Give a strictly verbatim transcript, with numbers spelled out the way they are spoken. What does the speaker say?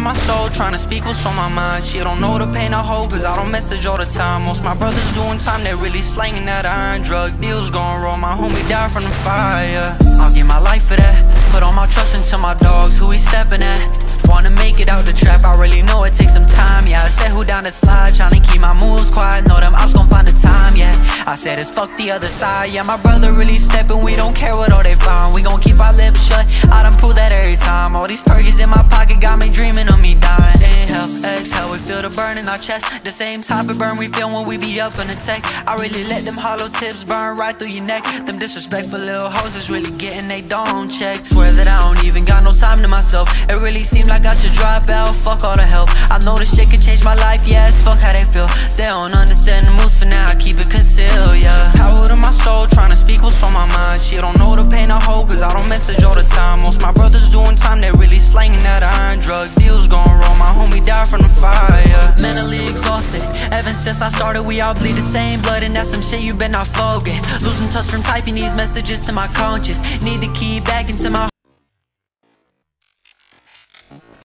my soul, trying to speak what's on my mind. She don't know the pain I hold, cause I don't message all the time. Most my brothers doing time, they really slanging that iron. Drug deals going wrong, my homie died from the fire. I'll give my life for that, put all my trust into my dogs, who he stepping at. Wanna make it out the trap, I really know it takes some time. Yeah, I said who down the slide, trying to keep my moves quiet. Know them ops gon' find the time, yeah. I said it's fuck the other side, yeah. My brother really stepping, we don't care what all they find. We gon' keep our lips shut, I done prove that every time. All these perkies in my pocket got me dreaming of me dying. Inhale, exhale, we feel the burn in our chest. The same type of burn we feel when we be up in the tech. I really let them hollow tips burn right through your neck. Them disrespectful little hoes is really getting they dome checked. Swear that I don't even got no time to myself. It really seems like I should drop out, fuck all the help. I know this shit can change my life, yes, fuck how they feel. They don't understand the moves for now, I keep it concealed, yeah. Power to my soul, trying to speak what's on my mind. She don't know the pain I hold, cause I don't message all the time. Most my brothers doing time, they really slanging that iron. Drug deals going wrong, my homie died from the fire. Mentally exhausted, ever since I started we all bleed the same blood. And that's some shit you better not forget. Losing touch from typing these messages to my conscience. Need to keep back into my